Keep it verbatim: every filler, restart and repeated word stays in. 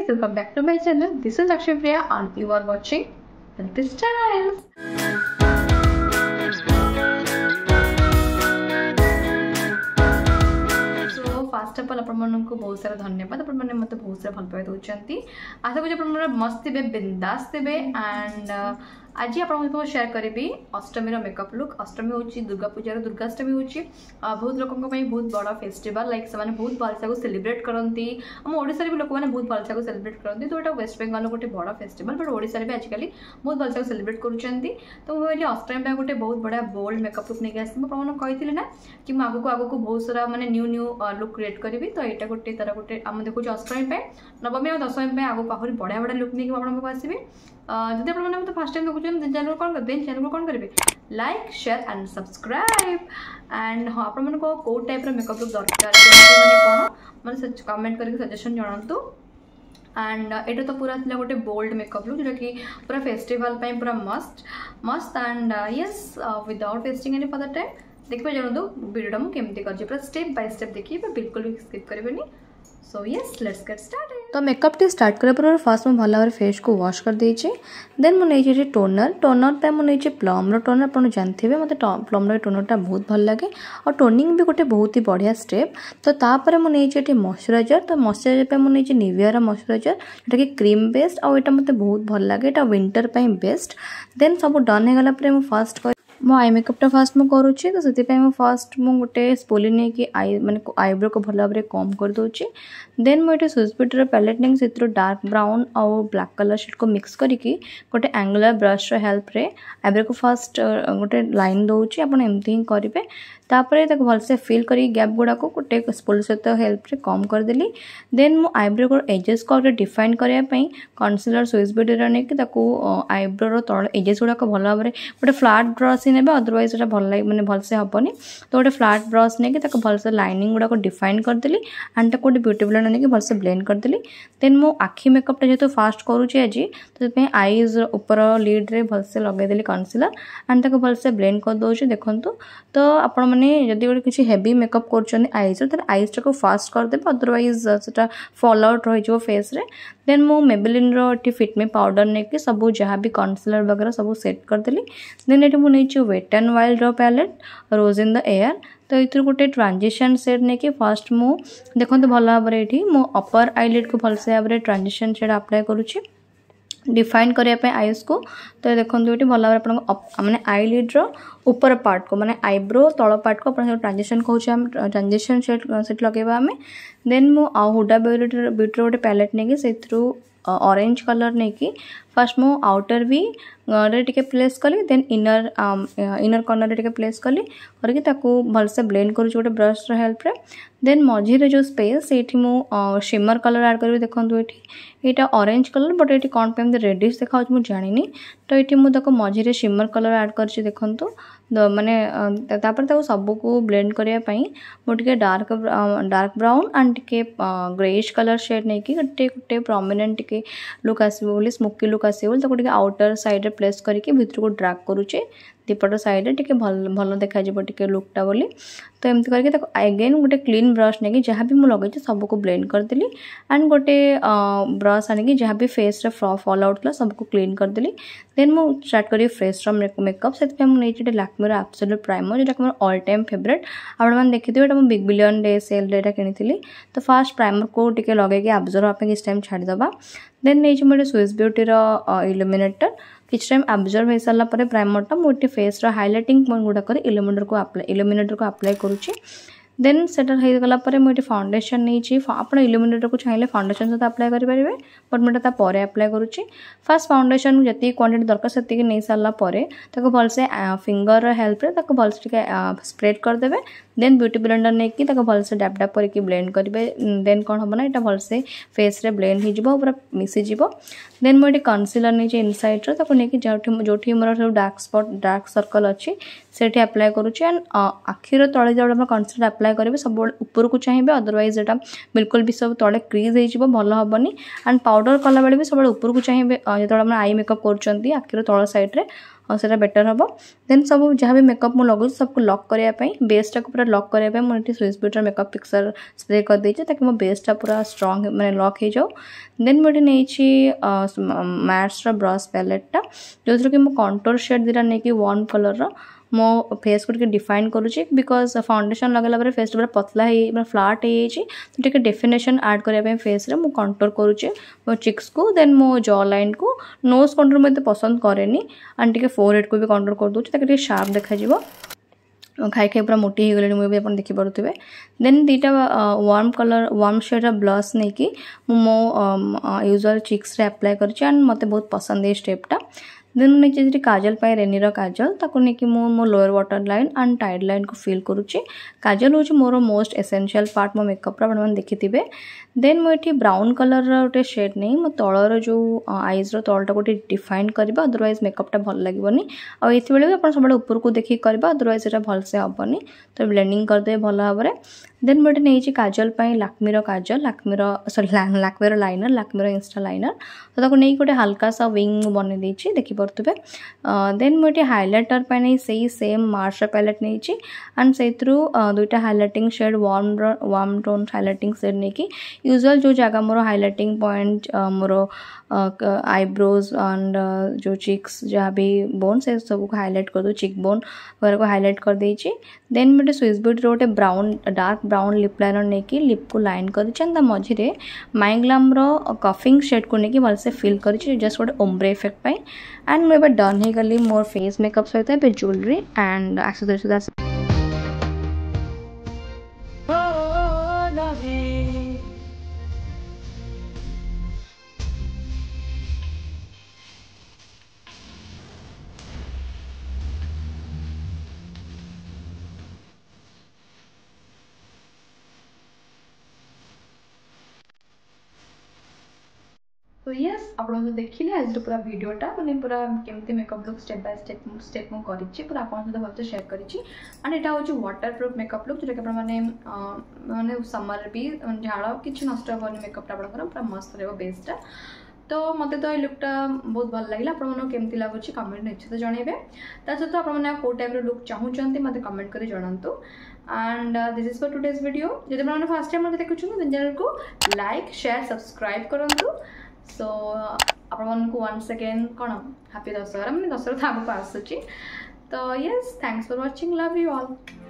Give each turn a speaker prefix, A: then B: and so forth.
A: guys, welcome back to my channel. This is Lakshmi Priya and you are watching Healthy Styles. So first of all आपण को बहुत सारा धन्यवाद आपण माने मते बहुत सारा भल पाए दोचंती आशा करू आपण मस्त थे बिंदास थे एंड आज आप शेयर करी अष्टमी मेकअप लुक। अष्टमी हूँ दुर्गा पूजार दुर्गाष्टमी हूँ बहुत लोक बहुत बड़ा फेस्टिवल लाइक से बहुत भलसा को सेलिब्रेट करती आम ओडिशा भी लोक मैंने बहुत भलसा को सेलिब्रेट करती तो यहाँ वेस्ट बेंगल गोटे बड़ा फेस्टिवल बट ओडिशा भी आजिकल बहुत भलसा को सेलिब्रेट करुँच तो मुझे अष्टमी गोटे बहुत बड़ा बोल्ड मेकअप लुक नहीं आसी कही ना कि मुझे आगक आगक बहुत सारा माने न्यू न्यू लुक क्रिएट करी तो यहाँ गोटे तार गोटे आम देखुचे अष्टमी नवमी और दशमी आगक आहरी बढ़िया बढ़िया लुक नहीं आपको आसबि जदि आप फर्स्ट टाइम देखुन चैनल कौन करते चैनल को कौन करेंगे like share and subscribe and हाँ आप कौ टाइप मेकअप लुक दरकार कौन मैंने कमेंट करके सजेशन जनातु एंड ये तो पूरा थी गोटे बोल्ड मेकअप लुक जोटा कि पूरा फेस्टिवल पूरा मस्त मस्त and yes without wasting any further time देखिए जानतु वीडियो मुझे केमती कर पूरा स्टेप बाय स्टेप देखिए बिल्कुल भी स्किप करेंगे। So yes let's get started. तो मेकअप टी स्टार्ट करे पर फास्ट मैं भल भाव फेस को वॉश कर देचे देन मुझे टोनर टोनर पे मुझे प्लम रो टोनर आप जानते हैं मतलब प्लम रो टोनरटा बहुत भल लगे और टोनिंग भी गोटे बहुत ही बढ़िया स्टेप। तो तापर मुझे मॉइस्चराइजर तो मॉइस्चराइजर पे मुझे निविया मॉइस्चराइजर जोटा कि क्रीम बेस्ड और यहाँ मतलब बहुत भल लगे यहाँ विंटर पे बेस्ट। देन सब डन हो गला फास्ट मो आई मेकअपटा फास्ट मुझे करुच्ची तो से फास्ट मुझे गोटे स्पूली नहीं कि आई माने आईब्रो को भल भाव कम कर दूची देन मुझे स्विस ब्यूटी पैलेट नहीं से डार्क ब्राउन और ब्लैक कलर शेड को मिक्स करके गोटे एंगुलर ब्रश हेल्प रे आईब्रो को फास्ट गोटे लाइन दूची आप एमती ही करेंगे तापर तक भलसे फिल कर गैप गुड़ा को गोटे स्पूल सहित हेल्प रे कम करदेली देन मो आईब्रो को एजेस को डिफाइन करने कनसिलर स्विस ब्यूटी नहीं आईब्रो तल एजेस गुड़ाक भल भाव गोटे फ्लाट ब्रश ही ने अदरवाइज भल लगे मैंने भलसे हेनी तो गोटे फ्लाट ब्रश नहीं भलसे लाइनिंग गुड़ाक डिफाइन करदेली एंड तक गोटे ब्यूटी ब्लेंडर नहीं भलसे ब्लेंड करदेली देन मो आखि मेकअपटा जेहतु फास्ट करुँचे आज तो आईज ऊपर लिड रे भलसे लगेदेली कनसिलर एंड तक भलसे ब्लेंड कर दूसरी देखूँ तो आप मैंने जदि गोटे किसी हेवी मेकअप कर आईज तो आईज टाक फास्ट करदे अदरवाइज से फॉल आउट रही फेस रे देन मो मेबेलिन रो फिटमी पाउडर नहीं सब जहाँ भी कनसिलर वगैरह सब सेट करदेली देन ये मुझे वेट एंड वाइल्ड रो palette rose in the air तो ये गोटे ट्रांजिशन शेड नहीं कि फर्स्ट मु देखो भल भाव ये मो अपर आईलिड को भलसे भाव में ट्रांजिशन शेड अप्लाई करुच्ची डिफाइन करने आईज को तो देखो ये भल भाव मैंने आईलिड रो ऊपर पार्ट को माने आईब्रो तल पार्ट को अपना ट्रांजिशन कहूँ ट्रांजिशन शेड सेट लगेगा आम देन मु हुडा ब्यूटी ब्यूटी गोटे पैलेट नहीं से ऑरेंज कलर नहीं कि फर्स्ट मु आउटर भी टे प्लेस कली देन इनर इनर कॉर्नर टे प्लेस कली करके ताकू भलसे ब्लेंड करुँच गोटे ब्रश हेल्प रे देन मझीरे जो स्पेस ये मु शिमर कलर ऐड करी देखो ये यहाँ ऑरेंज कलर बट ये कौन पे रेडिश देखा मुझे जानी तो ये मुझे मझीरे शिमर कलर ऐड कर देखु माने तापर सबको ब्लेंड करने मुझे डार्क डार्क ब्राउन एंड टे ग्रेइश कलर शेड नहीं कि गोटे गोटे प्रोमिनेंट टे लुक आसो स्मोकी लुक आसो तो आउटर साइड प्लेस करके भीतर को ड्रैग करुचे दीपट साइड टे भल भल देखा टे लुकटा बोली तो एमती करके अगेन गोटे क्लीन ब्रश नहीं जहाँ भी मुझे लगे सबको ब्लेंड करदेली एंड गोटे ब्रश आनिकी जहाँ भी फेस रे फॉल आउट था सबको क्लीन करदेली देन मु स्टार्ट करी फ्रेश मेकअप से मुझे लैक्मे एब्सोल्यूट प्राइमर जो मोर ऑल टाइम फेवरेट आपने देखिए ये big billion day sale day किनी तो फास्ट प्राइमर को टिके लगे एब्जर्व आप किस टाइम छाड़ीदबा देन नहीं मुझे स्विस ब्यूटी इल्यूमिनेटर किस टाइम एब्जर्व हो सारा प्राइमरटा मुझे फेस हाइलाइटिंग पॉइंट गुड़ाक इल्यूमिनेटर को अप्लाई इल्यूमिनेटर को अप्लाई करुच्ची देन सेटा हो गला मुझे फाउंडेशन नहीं आप इल्यूमिनेटर को चाहिए फाउंडेशन सहित अप्लाई करेंगे बट मुझे तापर अप्लाई करुच्ची फास्ट फाउंडेशन जी क्वांटिटी दरकार से नहीं सारापर भलसे फिंगर हेल्प रे भलसे स्प्रेड करदे देन ब्यूटी ब्लेंडर नहीं कि भलसे डैप डैप करके ब्लेंड करेंगे देन कौन हम ना यहाँ भलसे फेस रे ब्लेंड हो पूरा मिसीज देन मुझे कनसिलर नहीं इनसाइड नहीं जो मोर सब डार्क स्पॉट डार्क सर्कल अच्छी से अप्लाई करुच्ची एंड आखिर तले जो कनसिलर अप्लाई करेंगे सब ऊपर को चाहिए अदरवाइज यहाँ बिल्कुल भी सब तले क्रीज हो भल हेनी एंड पाउडर कला बेले भी सब ऊपर को चाहिए जो आई मेकअप कर आखिर तल साइड रे से बेटर हम देन सब जहाँ भी मेकअप मुझे लगुच सबको लॉक करने बेसटा को पूरा लॉक करने मुझे Swiss Beauty makeup fixer spray कर देती ताकि मो बेसटा पूरा स्ट्रांग मैंने लॉक हो जाओ देन मुझे नहीं मैट्स ब्रश पैलेटा जो थी कि मो कंटूर शेड दुटा नहीं वार्म कलर मो फेस को टिके डिफाइन करुँची बिकज फाउंडेशन लगला पर फेस पूरा पतला है फ्लाट हो टिके डेफिनेशन ऐड करने फेस रे मो कंटूर करुँचे मो चिक्स को देन मो जॉ लाइन को नोज कंटूर मुझे पसंद कैनि एंड टिके फोरहेड को भी कंटूर कर दूँ ताकि शार्प देखा खाई खाई पूरा मोटी हो गले मुझे भी देखिपे देन दीटा warm colour warm shade blush नहीं कि मो यूजुअल चिक्स रे अप्लाई कर मत बहुत पसंद है स्टेपटा देन मुझे काजल पाई रेनीर काजल ताको नहीं मो मो lower water line and tight line को फिल करुच्ची काजल हूँ मोर मोस्ट एसेंशियल पार्ट मो मेकअप मैंने देखी थे देन मुझे ब्राउन कलर गोटे शेड नहीं मो तलर जो आईज तलटा गोटे डिफाइन करवा अदरवाइज मेकअपटा भल लगे आ ये भी आप सब ऊपर को देखिए करवा अदरवाइज ये भलसे हेनी तो ब्लेंडिंग करदे भल भाव में देन मुझे नहीं काजल पाई लाक्मीर काजल लाक्मीर सॉरी लाक्मीर लाइनर लाक्मीर इंस्टा लाइनर तो ताको नहीं गोटे हल्का सा विंग बन देती देखिपे देन मुझे हाइलाइटर पे नहीं सही सेम मार्स पैलेट नहीं एंड से दुईटा highlighting shade warm warm tone highlighting shade नहीं कि यूजुअल जो जगह मोर हाइलाइटिंग पॉइंट मोर आईब्रोज एंड जो चिक्स जहाँ भी बोन से सब को हाइलाइट कर दो चिक बोन वगैरह को हाइलाइट कर देची देन मुझे स्विस ब्यूटी गोटे brown dark brown lip liner नहीं कि लिप को लाइन कर दी मझे माइग्लाम कफिंग शेड को लेकिन भलसे फिल कर जस्ट गोटे ओम्ब्रे इफेक्ट पाई एंड मुझे डन हो गली मोर फेस मेकअप सहित ज्वेलरी एंड एक्सेसरीज तो यस आप देखिले आज पूरा वीडियोटा मैंने पूरा केमती makeup look step by step step मु करिछि पूरा आपन सहित भलसे शेयर करिछि एंड एटा होछि वाटर प्रूफ मेकअप लुक जोटा कि अपन माने माने समर भी झाड़ किछि नष्ट होनी मेकअपटा आपन पूरा मस्त रहबो बेस्टटा तो मते तो ये लुकटा बहुत भल लगे आपको केमती लगुच कमेंट निश्चित जनइबे ता सहित आपने कौ टाइप लुक चाहूँगी मत कमेंट कर जनातु and this is for today's video जब मैंने फर्स्ट टाइम मत देखुँ चैनल को लाइक शेयर सब्सक्राइब करूँ सो आपण को वन्स अगेन कौन हैप्पी दशहरा मैंने दशहरा तो आगे आसूँ तो yes thanks for watching love you all.